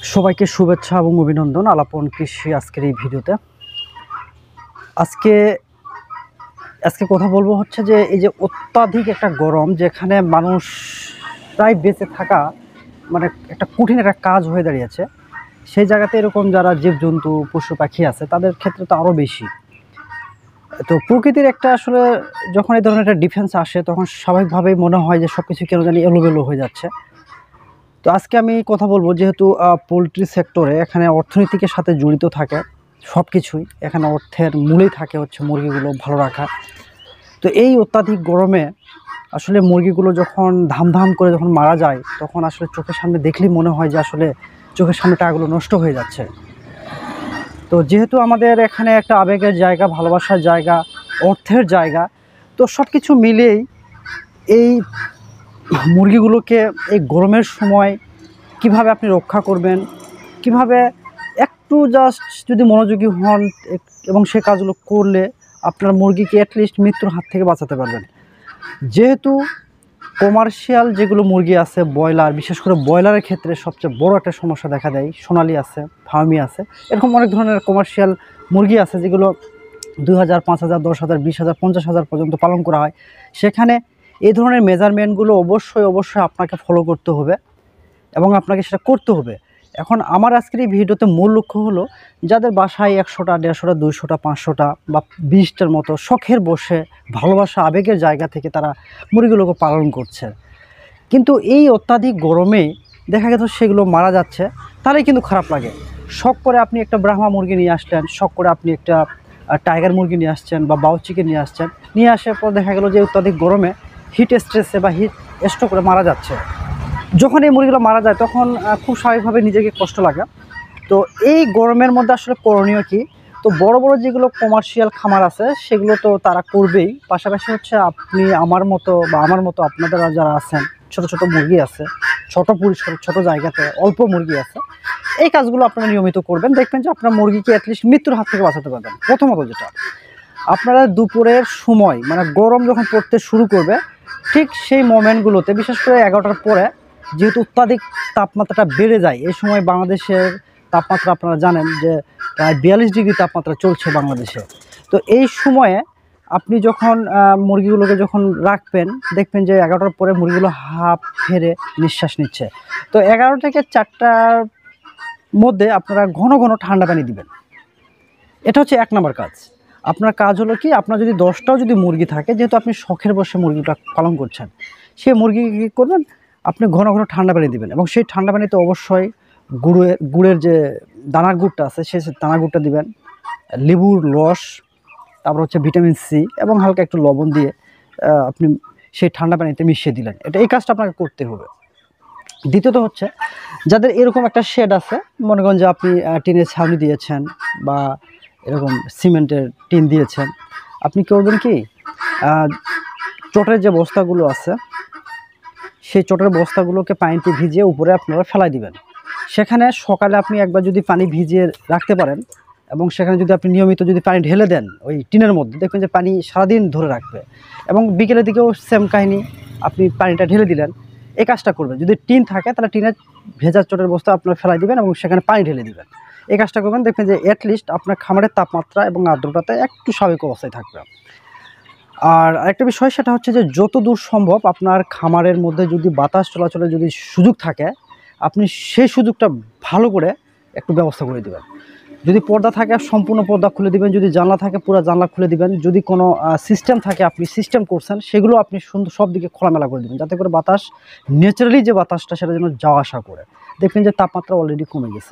সবাইকে শুভেচ্ছা এবং অভিনন্দন আলাপন কৃষি আজকের এই ভিডিওতে। আজকে কথা বলবো হচ্ছে যে এই যে অত্যাধিক একটা গরম, যেখানে মানুষ প্রায় বেঁচে থাকা মানে একটা কঠিন একটা কাজ হয়ে দাঁড়িয়েছে, সেই জায়গাতে এরকম যারা জীবজন্তু পশু পাখি আছে তাদের ক্ষেত্রে তো আরও বেশি। তো প্রকৃতির একটা আসলে যখন এই ধরনের একটা ডিফেন্স আসে তখন স্বাভাবিকভাবেই মনে হয় যে সব কিছু কেন জানি এলোমেলো হয়ে যাচ্ছে। তো আজকে আমি কথা বলবো, যেহেতু পোলট্রি সেক্টরে এখানে অর্থনীতির সাথে জড়িত থাকে সব কিছুই, এখানে অর্থের মূলেই থাকে হচ্ছে মুরগিগুলো ভালো রাখা। তো এই অত্যাধিক গরমে আসলে মুরগিগুলো যখন ধাম করে যখন মারা যায় তখন আসলে চোখের সামনে দেখলেই মনে হয় যে আসলে চোখের সামনে টাকাগুলো নষ্ট হয়ে যাচ্ছে। তো যেহেতু আমাদের এখানে একটা আবেগের জায়গা, ভালোবাসার জায়গা, অর্থের জায়গা, তো সব কিছু মিলেই এই মুরগিগুলোকে এই গরমের সময় কিভাবে আপনি রক্ষা করবেন, কিভাবে একটু জাস্ট যদি মনোযোগী হন এবং সে কাজগুলো করলে আপনার মুরগিকে অ্যাটলিস্ট মৃত্যুর হাত থেকে বাঁচাতে পারবেন। যেহেতু কমার্শিয়াল যেগুলো মুরগি আছে, ব্রয়লার, বিশেষ করে ব্রয়লারের ক্ষেত্রে সবচেয়ে বড় একটা সমস্যা দেখা দেয়। সোনালি আছে, ফার্মি আছে, এরকম অনেক ধরনের কমার্শিয়াল মুরগি আছে যেগুলো 2000, 5000, 10,000, 20,000, 50,000 পর্যন্ত পালন করা হয়। সেখানে এই ধরনের মেজারমেন্টগুলো অবশ্যই আপনাকে ফলো করতে হবে এবং আপনাকে সেটা করতে হবে। এখন আমার আজকের এই ভিডিওতে মূল লক্ষ্য হলো যাদের বাসায় 100টা, 150টা, 200টা, 500টা বা 20টার মতো শখের বসে ভালোবাসা আবেগের জায়গা থেকে তারা মুরগিগুলোকে পালন করছে, কিন্তু এই অত্যাধিক গরমে দেখা গেছে সেগুলো মারা যাচ্ছে, তাহলেই কিন্তু খারাপ লাগে। শখ করে আপনি একটা ব্রাহ্মা মুরগি নিয়ে আসলেন, শখ করে আপনি একটা টাইগার মুরগি নিয়ে আসছেন বা বাউ চিকেন নিয়ে আসছেন, নিয়ে আসার পর দেখা গেলো যে অত্যাধিক গরমে হিট স্ট্রেসে বা হিট স্ট্রোক করে মারা যাচ্ছে। যখন এই মুরগিগুলো মারা যায় তখন খুব স্বাভাবিকভাবে নিজেকে কষ্ট লাগে। তো এই গরমের মধ্যে আসলে করণীয় কি? তো বড় যেগুলো কমার্শিয়াল খামার আছে সেগুলো তো তারা করবেই, পাশাপাশি হচ্ছে আপনি আমার মতো বা আমার মতো আপনাদের যারা আছেন, ছোট মুরগি আছে, ছোট পরিসরে ছোট জায়গাতে অল্প মুরগি আছে, এই কাজগুলো আপনারা নিয়মিত করবেন, দেখবেন যে আপনার মুরগিকে অ্যাটলিস্ট মৃত্যুর হাত থেকে বাঁচাতে পারবেন। প্রথমত যেটা, আপনারা দুপুরের সময় মানে গরম যখন পড়তে শুরু করবে ঠিক সেই মোমেন্টগুলোতে, বিশেষ করে 11টার পরে, যেহেতু অত্যাধিক তাপমাত্রাটা বেড়ে যায় এই সময়, বাংলাদেশের তাপমাত্রা আপনারা জানেন যে প্রায় 42 ডিগ্রি তাপমাত্রা চলছে বাংলাদেশে। তো এই সময়ে আপনি যখন মুরগিগুলোকে যখন রাখবেন দেখবেন যে 11টার পরে মুরগিগুলো হাঁপ ফেরে নিঃশ্বাস নিচ্ছে। তো 11 থেকে 4টার মধ্যে আপনারা ঘন ঠান্ডা পানি দিবেন। এটা হচ্ছে 1 নম্বর কাজ। আপনার কাজ হলো কি, আপনার যদি 10টাও যদি মুরগি থাকে, যেহেতু আপনি শখের বসে মুরগিটা পালন করছেন, সেই মুরগিকে কী করবেন, আপনি ঘন ঠান্ডা পানি দিবেন এবং সেই ঠান্ডা পানিতে অবশ্যই গুড়ের যে দানার গুড়টা আছে সেই দানার গুড়টা দিবেন, লেবুর রস, তারপর হচ্ছে ভিটামিন সি এবং হালকা একটু লবণ দিয়ে আপনি সেই ঠান্ডা পানিতে মিশিয়ে দিলেন। এই কাজটা আপনাকে করতে হবে। দ্বিতীয়ত হচ্ছে, যাদের এরকম একটা শেড আছে, মনে করেন যে আপনি টিনের ছাউনি দিয়েছেন বা এরকম সিমেন্টের টিন দিয়েছেন, আপনি করবেন কি, চটের যে বস্তাগুলো আছে সেই চটের বস্তাগুলোকে পানিতে ভিজিয়ে উপরে আপনারা ফেলাই দিবেন। সেখানে সকালে আপনি একবার যদি পানি ভিজিয়ে রাখতে পারেন এবং সেখানে যদি আপনি নিয়মিত যদি পানি ঢেলে দেন ওই টিনের মধ্যে, দেখবেন যে পানি সারাদিন ধরে রাখবে। এবং বিকেলের দিকেও সেম কাহিনী, আপনি পানিটা ঢেলে দিলেন, এই কাজটা করবেন। যদি টিন থাকে তাহলে টিনের ভেজা চটের বস্তা আপনারা ফেলাই দিবেন এবং সেখানে পানি ঢেলে দিবেন। এই কাজটা করবেন, দেখবেন যে অ্যাটলিস্ট আপনার খামারের তাপমাত্রা এবং আর্দ্রতাতে একটু স্বাভাবিক অবস্থায় থাকবে। আর আরেকটা বিষয়, সেটা হচ্ছে যে যত দূর সম্ভব আপনার খামারের মধ্যে যদি বাতাস চলাচলের যদি সুযোগ থাকে, আপনি সেই সুযোগটা ভালো করে একটু ব্যবস্থা করে দেবেন। যদি পর্দা থাকে সম্পূর্ণ পর্দা খুলে দিবেন, যদি জানলা থাকে পুরো জানলা খুলে দিবেন, যদি কোনো সিস্টেম থাকে আপনি সিস্টেম করছেন সেগুলো আপনি সুন্দর সব দিকে খোলামেলা করে দেবেন, যাতে করে বাতাস ন্যাচারালি যে বাতাসটা সেটা যেন যাওয়া আসা করে। দেখবেন যে তাপমাত্রা অলরেডি কমে গেছে।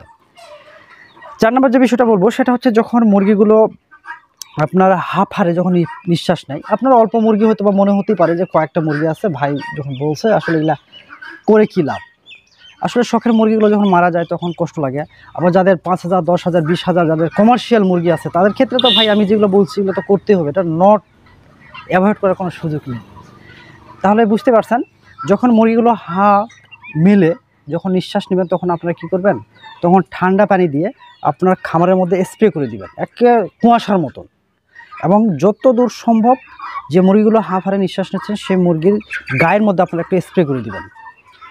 4 নম্বর যে বিষয়টা বলবো সেটা হচ্ছে, যখন মুরগিগুলো আপনার হাঁপ হারে যখন নিঃশ্বাস নেয়, আপনার অল্প মুরগি হয়তো বা মনে হতেই পারে যে কয়েকটা মুরগি আছে, ভাই যখন বলছে আসলে এগুলা করে কী লাভ। আসলে শখের মুরগিগুলো যখন মারা যায় তখন কষ্ট লাগে। আবার যাদের 5,000, 10,000, 20,000 যাদের কমার্শিয়াল মুরগি আছে তাদের ক্ষেত্রে তো ভাই আমি যেগুলো বলছি এগুলো তো করতেই হবে, এটা নট অ্যাভয়েড করার কোনো সুযোগ নেই। তাহলে বুঝতে পারছেন, যখন মুরগিগুলো মেলে যখন নিঃশ্বাস নেবেন তখন আপনারা কী করবেন, তখন ঠান্ডা পানি দিয়ে আপনার খামারের মধ্যে স্প্রে করে দিবেন একে কুয়াশার মতন, এবং যত দূর সম্ভব যে মুরগিগুলো হাঁফ হারে নিঃশ্বাস নিচ্ছেন সেই মুরগির গায়ের মধ্যে আপনারা একটু স্প্রে করে দিবেন।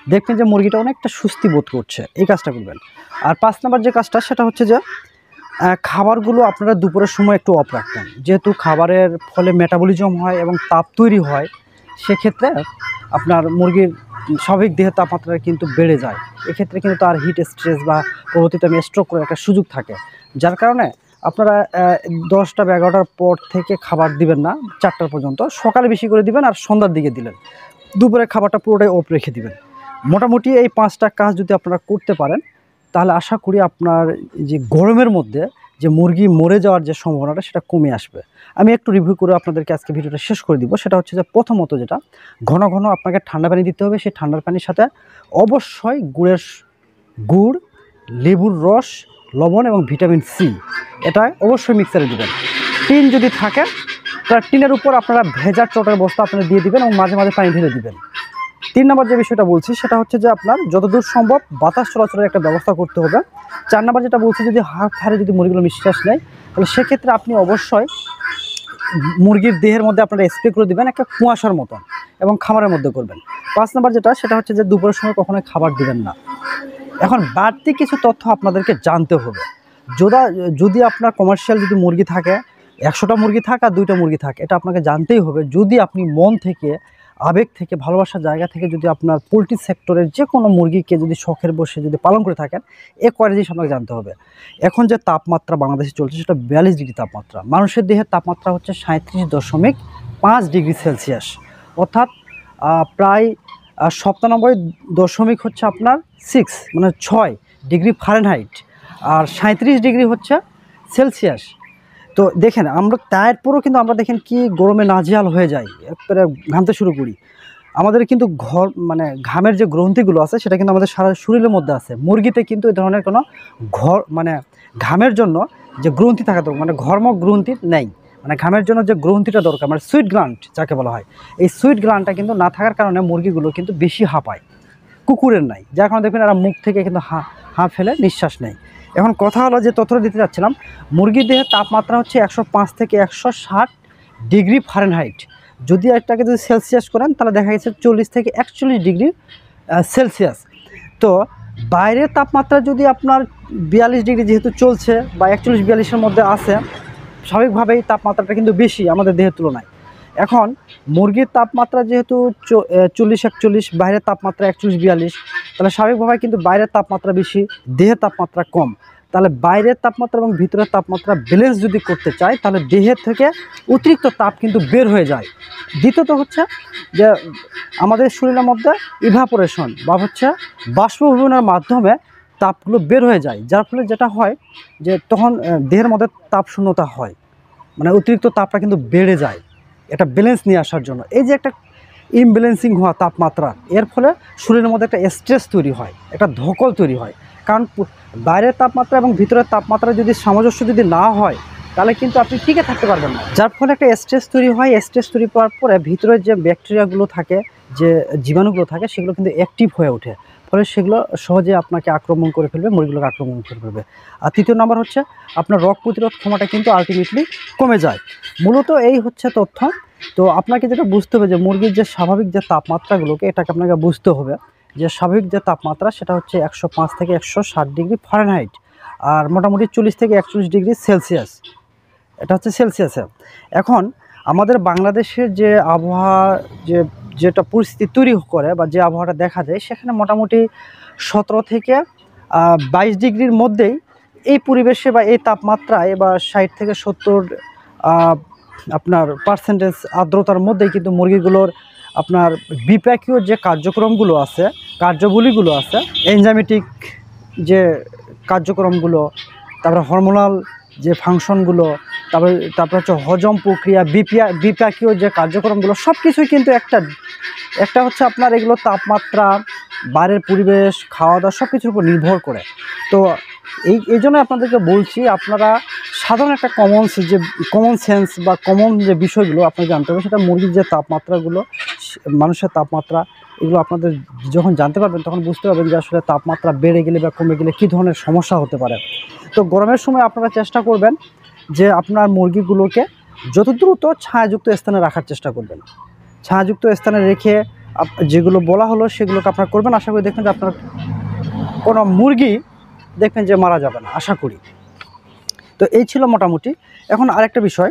দেখবেন যে মুরগিটা অনেকটা সুস্থি বোধ করছে, এই কাজটা করবেন। আর 5 নাম্বার যে কাজটা সেটা হচ্ছে যে খাবারগুলো আপনারা দুপুরের সময় একটু অফ রাখবেন, যেহেতু খাবারের ফলে মেটাবলিজম হয় এবং তাপ তৈরি হয়, সেক্ষেত্রে আপনার মুরগির স্বাভাবিক দেহের তাপমাত্রা কিন্তু বেড়ে যায়। এক্ষেত্রে কিন্তু তার হিট স্ট্রেস বা পরবর্তীতে স্ট্রোক করার একটা সুযোগ থাকে, যার কারণে আপনারা 10টা বা 11টার পর থেকে খাবার দিবেন না, 4টা পর্যন্ত। সকালে বেশি করে দিবেন আর সন্ধ্যার দিকে দিলেন, দুপুরে খাবারটা পুরোটাই অফ রেখে দিবেন। মোটামুটি এই 5টা কাজ যদি আপনারা করতে পারেন, তাহলে আশা করি আপনার যে গরমের মধ্যে যে মুরগি মরে যাওয়ার যে সম্ভাবনাটা সেটা কমে আসবে। আমি একটু রিভিউ করে আপনাদেরকে আজকে ভিডিওটা শেষ করে দিব। সেটা হচ্ছে যে প্রথমত যেটা, ঘন ঘন আপনাকে ঠান্ডা পানি দিতে হবে। সেই ঠান্ডার পানির সাথে অবশ্যই গুড়, লেবুর রস, লবণ এবং ভিটামিন সি এটা অবশ্যই মিক্সারে দেবেন। টিন যদি থাকে তার টিনের উপর আপনারা ভেজা চটের বস্তা আপনারা দিয়ে দিবেন এবং মাঝে মাঝে পানি ঢেলে দিবেন। 3 নম্বর যে বিষয়টা বলছি সেটা হচ্ছে যে আপনার যতদূর সম্ভব বাতাস চলাচলের একটা ব্যবস্থা করতে হবে। 4 নম্বর যেটা বলছি, যদি হাত হারে যদি মুরগিগুলো নিঃশ্বাস নেয়, তাহলে সেক্ষেত্রে আপনি অবশ্যই মুরগির দেহের মধ্যে আপনারা স্প্রে করে দেবেন একটা কুয়াশার মতন, এবং খামারের মধ্যে করবেন। 5 নম্বর যেটা সেটা হচ্ছে যে দুপুরের সময় কখনোই খাবার দিবেন না। এখন বাড়তি কিছু তথ্য আপনাদেরকে জানতে হবে। যদি আপনার কমার্শিয়াল যদি মুরগি থাকে, 100টা মুরগি থাকে আর 2টা মুরগি থাকে, এটা আপনাকে জানতেই হবে। যদি আপনি মন থেকে, আবেগ থেকে, ভালোবাসার জায়গা থেকে যদি আপনার পোলট্রি সেক্টরের যে কোনো মুরগিকে যদি শখের বসে যদি পালন করে থাকেন, এ কয়টা জিনিস আপনাকে জানতে হবে। এখন যে তাপমাত্রা বাংলাদেশে চলছে সেটা 42 ডিগ্রি তাপমাত্রা। মানুষের দেহের তাপমাত্রা হচ্ছে 37.5 ডিগ্রি সেলসিয়াস, অর্থাৎ প্রায় 97 হচ্ছে আপনার 6 ডিগ্রি ফারেনহাইট, আর 37 ডিগ্রি হচ্ছে সেলসিয়াস। তো দেখেন আমরা তারপরেও কিন্তু আমরা দেখেন কি গরমে নাজেহাল হয়ে যাই, একবারে ঘামতে শুরু করি। আমাদের কিন্তু ঘামের যে গ্রন্থিগুলো আছে সেটা কিন্তু আমাদের সারা শরীরের মধ্যে আছে। মুরগিতে কিন্তু এই ধরনের কোনো ঘামের জন্য যে গ্রন্থি থাকা দরকার, ঘর্ম গ্রন্থি নেই। ঘামের জন্য যে গ্রন্থিটা দরকার, সুইট গ্ল্যান্ড যাকে বলা হয়, এই সুইট গ্ল্যান্ডটা কিন্তু না থাকার কারণে মুরগিগুলো কিন্তু বেশি হাঁপায়, কুকুরের নাই, যার কারণে দেখবেন এরা মুখ থেকে কিন্তু হাঁ ফেলে নিঃশ্বাস নেয়। এখন কথা হলো যে তথ্য দিতে যাচ্ছিলাম, মুরগির দেহের তাপমাত্রা হচ্ছে 105 থেকে 160 ডিগ্রি ফারেনহাইট। যদি এটাকে যদি সেলসিয়াস করেন তাহলে দেখা গেছে 40 থেকে 41 ডিগ্রি সেলসিয়াস। তো বাইরের তাপমাত্রা যদি আপনার 42 ডিগ্রি যেহেতু চলছে বা 41-42-এর মধ্যে আছে, স্বাভাবিকভাবেই তাপমাত্রাটা কিন্তু বেশি আমাদের দেহের তুলনায়। এখন মুরগির তাপমাত্রা যেহেতু 40-41, বাইরের তাপমাত্রা 41-42, তাহলে স্বাভাবিকভাবে কিন্তু বাইরের তাপমাত্রা বেশি, দেহের তাপমাত্রা কম। তাহলে বাইরের তাপমাত্রা এবং ভিতরের তাপমাত্রা ব্যালেন্স যদি করতে চাই, তাহলে দেহের থেকে অতিরিক্ত তাপ কিন্তু বের হয়ে যায়। দ্বিতীয়ত হচ্ছে যে আমাদের শরীরের মধ্যে ইভাপোরেশন বা হচ্ছে বাষ্পভবনের মাধ্যমে তাপগুলো বের হয়ে যায়, যার ফলে যেটা হয় যে তখন দেহের মধ্যে তাপ শূন্যতা হয়, অতিরিক্ত তাপটা কিন্তু বেড়ে যায়। এটা ব্যালেন্স নিয়ে আসার জন্য এই যে একটা ইমব্যালেন্সিং হওয়া তাপমাত্রা, এর ফলে শরীরের মধ্যে একটা স্ট্রেস তৈরি হয়, একটা ধকল তৈরি হয়। কারণ বাইরের তাপমাত্রা এবং ভিতরের তাপমাত্রা যদি সামঞ্জস্য যদি না হয়, তাহলে কিন্তু আপনি টিকে থাকতে পারবেন না, যার ফলে একটা স্ট্রেস তৈরি হয়। স্ট্রেস তৈরি করার পরে ভিতরের যে ব্যাকটেরিয়াগুলো থাকে, যে জীবাণুগুলো থাকে, সেগুলো কিন্তু অ্যাক্টিভ হয়ে ওঠে, ফলে সেগুলো সহজে আপনাকে আক্রমণ করে ফেলবে, মুরগিগুলোকে আক্রমণ করে ফেলবে। আর তৃতীয় নাম্বার হচ্ছে আপনার রোগ প্রতিরোধ ক্ষমতা কিন্তু আলটিমেটলি কমে যায়। মূলত এই হচ্ছে তথ্য। তো আপনাকে যেটা বুঝতে হবে যে মুরগির যে স্বাভাবিক যে তাপমাত্রাগুলোকে, এটাকে আপনাকে বুঝতে হবে যে স্বাভাবিক যে তাপমাত্রা সেটা হচ্ছে 105 থেকে 160 ডিগ্রি ফারেনহাইট, আর মোটামুটি 40 থেকে 41 ডিগ্রি সেলসিয়াস, এটা হচ্ছে সেলসিয়াসে। এখন আমাদের বাংলাদেশের যে আবহাওয়া যেটা পরিস্থিতি তৈরি করে বা যে আবহাওয়াটা দেখা যায়, সেখানে মোটামুটি 17 থেকে 22 ডিগ্রির মধ্যেই এই পরিবেশে বা এই তাপমাত্রায় বা 60 থেকে 70 আপনার পার্সেন্টেজ আর্দ্রতার মধ্যেই কিন্তু মুরগিগুলোর আপনার বিপাকীয় যে কার্যক্রমগুলো আছে, কার্যাবলীগুলো আছে, এনজাইমেটিক যে কার্যক্রমগুলো, তারপরে হরমোনাল যে ফাংশনগুলো, তারপরে হচ্ছে হজম প্রক্রিয়া, বিপাকীয় যে কার্যক্রমগুলো, সব কিছুই কিন্তু একটা হচ্ছে আপনার এগুলো তাপমাত্রা, বাইরের পরিবেশ, খাওয়া দাওয়া সব কিছুর উপর নির্ভর করে। তো এই জন্য আপনাদেরকে বলছি, আপনারা সাধারণ একটা কমন সেন্স বা কমন যে বিষয়গুলো আপনাকে জানতে হবে, সেটা মুরগির যে তাপমাত্রাগুলো, মানুষের তাপমাত্রা, এগুলো আপনাদের যখন জানতে পারবেন তখন বুঝতে পারবেন যে আসলে তাপমাত্রা বেড়ে গেলে বা কমে গেলে কী ধরনের সমস্যা হতে পারে। তো গরমের সময় আপনারা চেষ্টা করবেন যে আপনার মুরগিগুলোকে যত দ্রুত ছায়াযুক্ত স্থানে রাখার চেষ্টা করবেন। ছায়াযুক্ত স্থানে রেখে যেগুলো বলা হলো সেগুলোকে আপনারা করবেন। আশা করি দেখবেন যে আপনার কোনো মুরগি দেখবেন যে মারা যাবে না, আশা করি। তো এই ছিল মোটামুটি। এখন আরেকটা বিষয়,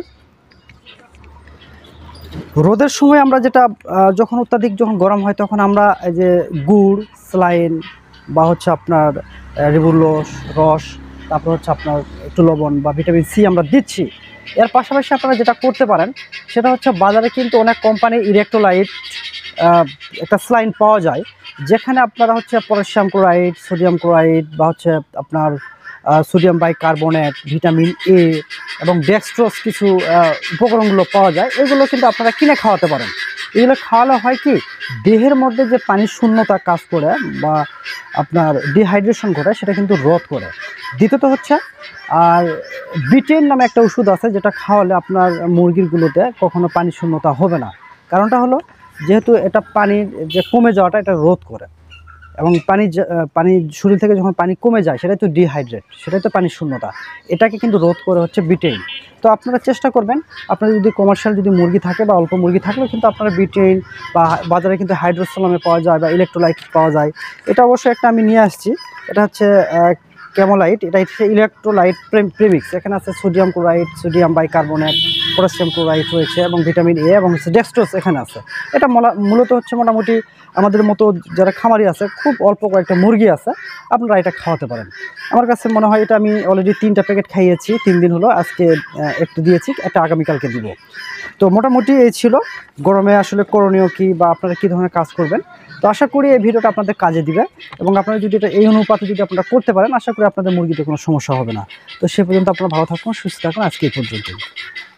রোদের সময় আমরা যেটা যখন অত্যাধিক যখন গরম হয় তখন আমরা এই যে গুড়, স্যালাইন বা হচ্ছে আপনার লেবুর রস, তারপর হচ্ছে আপনার একটু লবণ বা ভিটামিন সি আমরা দিচ্ছি। এর পাশাপাশি আপনারা যেটা করতে পারেন সেটা হচ্ছে বাজারে কিন্তু অনেক কোম্পানির ইলেক্ট্রোলাইট একটা স্যালাইন পাওয়া যায়, যেখানে আপনারা হচ্ছে পটাশিয়াম ক্লোরাইড, সোডিয়াম ক্লোরাইড বা হচ্ছে আপনার সোডিয়াম বাইকার্বনেট, ভিটামিন এ এবং ডেক্সট্রোজ কিছু উপকরণগুলো পাওয়া যায়। এগুলো কিন্তু আপনারা কিনে খাওয়াতে পারেন। এগুলো খাওয়ালে হয় কি, দেহের মধ্যে যে পানির শূন্যতা কাজ করে বা আপনার ডিহাইড্রেশন ঘটায় সেটা কিন্তু রোধ করে। দ্বিতীয়ত হচ্ছে আর বিটেন নামে একটা ওষুধ আছে, যেটা খাওয়ালে আপনার মুরগিরগুলোতে কখনো পানি শূন্যতা হবে না। কারণটা হলো যেহেতু এটা পানির যে কমে যাওয়াটা এটা রোধ করে, এবং পানি শরীর থেকে যখন পানি কমে যায় সেটাই তো ডিহাইড্রেট, সেটাই তো পানির শূন্যতা, এটাকে কিন্তু রোধ করে হচ্ছে বিটেইন। তো আপনারা চেষ্টা করবেন, আপনারা যদি কমার্শিয়াল যদি মুরগি থাকে বা অল্প মুরগি থাকলেও কিন্তু আপনারা বিটেইন বা বাজারে কিন্তু হাইড্রোসালামে পাওয়া যায় বা ইলেক্ট্রোলাইট পাওয়া যায়। এটা অবশ্যই একটা আমি নিয়ে আসছি, এটা হচ্ছে ক্যামোলাইট, এটা হচ্ছে ইলেক্ট্রোলাইট প্রেমিক্স। এখানে আছে sodium chloride, sodium bicarbonate, potassium chloride রয়েছে এবং ভিটামিন এ এবং হচ্ছে ডেক্সট্রোজ এখানে আছে। এটা মূলত হচ্ছে মোটামুটি আমাদের মতো যারা খামারি আছে, খুব অল্প কয়েকটা মুরগি আছে, আপনারা এটা খাওয়াতে পারেন। আমার কাছে মনে হয় এটা আমি অলরেডি 3টা প্যাকেট খাইয়েছি, 3 দিন হলো। আজকে একটু দিয়েছি, একটা আগামীকালকে দিব। তো মোটামুটি এই ছিল গরমে আসলে করণীয় কী বা আপনারা কী ধরনের কাজ করবেন। তো আশা করি এই ভিডিওটা আপনাদের কাজে দিবে, এবং আপনারা যদি এটা এই অনুপাতে যদি আপনারা করতে পারেন, আশা করি আপনাদের মুরগিতে কোনো সমস্যা হবে না। তো সে পর্যন্ত আপনারা ভালো থাকুন, সুস্থ থাকুন। আজকে এই পর্যন্তই।